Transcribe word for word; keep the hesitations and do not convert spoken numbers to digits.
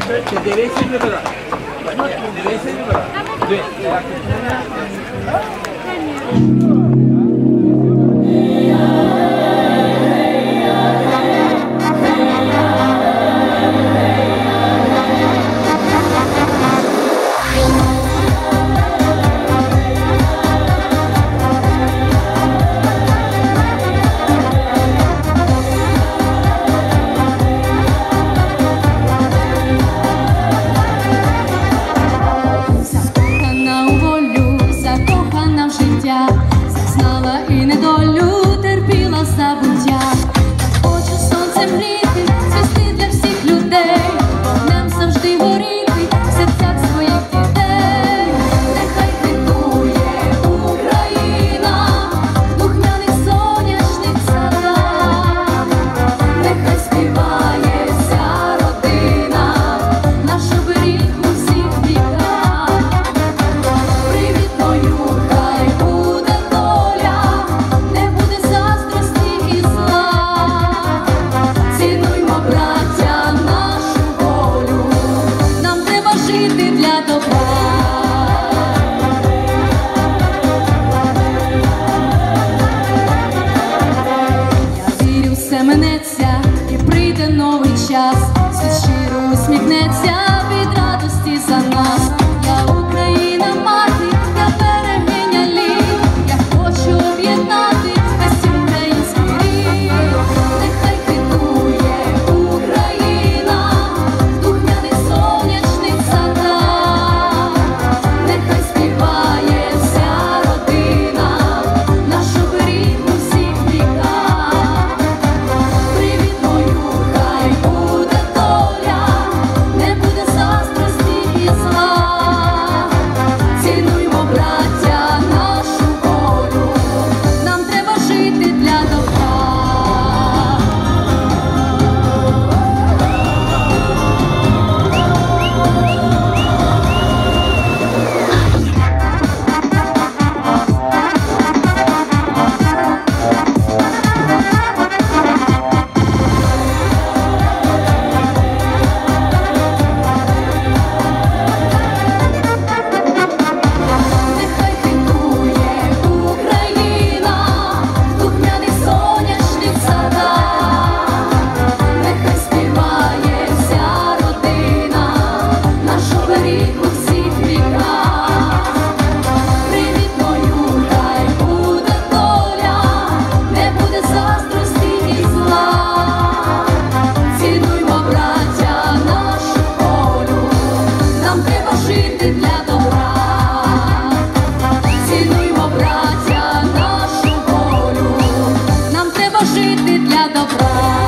Deve essere però. Deve essere però. Зазнала і недолю, терпіла забуття. Хочу сонцем гріти, цвісти для всіх людей, вогнем завжди горіти в серцях своїх дітей. Нехай квітує Україна в духмяних сонячних садах, нехай співає вся родина, наш оберіг у всіх віках. Привітною хай буде доля, не буде заздрості і зла. Цінуймо, браття, нашу волю, нам треба жити для добра. Я вірю, все минеться і прийде новий час, світ щиро усміхнеться від радості за нас. Я Україна мати, я берегиня літ, я хочу об'єднати весь український рід. Нехай квітує Україна в духмяних сонячних садах, нехай співає вся родина, наш оберіг у всіх віках. Привітною хай буде доля, не буде заздрості і зла. Цінуймо, браття, нашу волю, нам треба жити для добра. Нехай квітує Україна в духмяних сонячних садах, нехай співає вся родина, наш оберіг у всіх віках. Привітною хай буде доля, не буде заздрості і зла. Цінуймо, браття, нашу волю, нам треба жити для добра. Цінуймо, браття, нашу волю, нам треба жити для добра.